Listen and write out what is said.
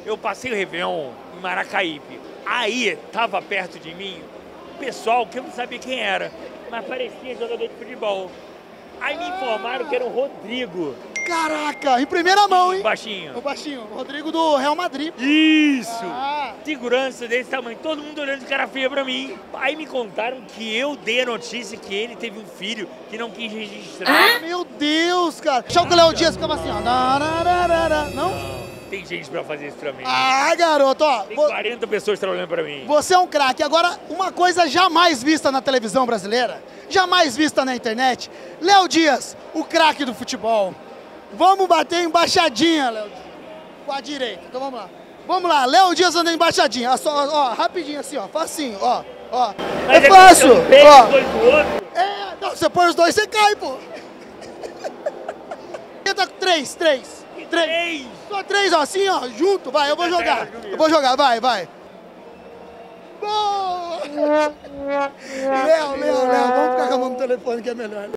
eu passei o Réveillon em Maracaípe. Aí, tava perto de mim, o pessoal que eu não sabia quem era, mas parecia jogador de futebol. Aí me informaram que era o Rodrigo. Caraca, em primeira mão, hein? Baixinho. O baixinho, o Rodrigo do Real Madrid. Isso! Ah. Segurança desse tamanho, todo mundo olhando de cara feia pra mim. Aí me contaram que eu dei a notícia que ele teve um filho que não quis registrar. Meu Deus, cara. Deixa que o Léo Dias ficava assim, ó. Não? Não, tem gente pra fazer isso pra mim. Ah, garoto, ó. Tem 40 pessoas trabalhando pra mim. Você é um craque. Agora, uma coisa jamais vista na televisão brasileira, jamais vista na internet. Léo Dias, o craque do futebol. Vamos bater embaixadinha, Léo Dias. Com a direita. Então vamos lá. Vamos lá, Léo Dias andando embaixadinha. Ó, rapidinho assim, ó. Facinho, ó. Mas é fácil. Ó. Dois do outro. Não, você põe os dois, você cai, pô. Três. Só três, ó, assim, ó, junto, vai, eu vou jogar. Vai. Boa! Léo, vamos ficar com a mão no telefone que é melhor.